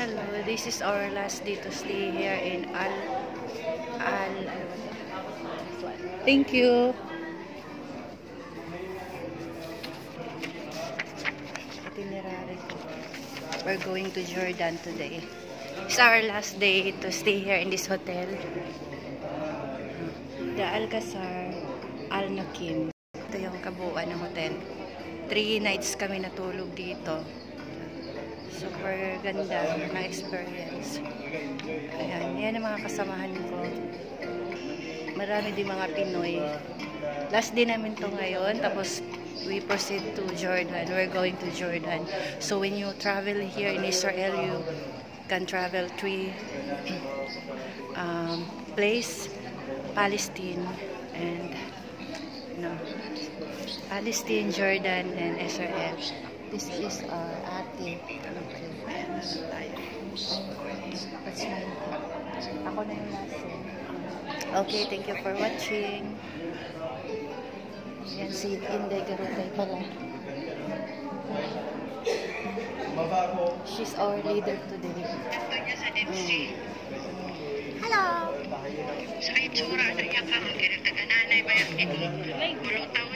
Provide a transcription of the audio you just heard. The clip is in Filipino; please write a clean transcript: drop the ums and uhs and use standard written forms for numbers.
Hello, this is our last day to stay here in Thank you. Itinerary ko. We're going to Jordan today. It's our last day to stay here in this hotel. The Alcazar Al Nakim. Ito yung kabuuan ng hotel. 3 nights kami natulog dito. Super ganda ng experience. Ayan, yan ang mga kasamahan ko. Marami din mga Pinoy. Last day namin to ngayon. Tapos, we proceed to Jordan. We're going to Jordan. So, when you travel here in Israel, you can travel 3 place. Palestine and Palestine, Jordan, and Israel. This is our ate. That's my ako na yung last one. Okay, thank you for watching. Yan si Inday Garutay pala. She's our leader today. Hello! Sa itsura na iya ka, kaya tagananay ba yung mulutaw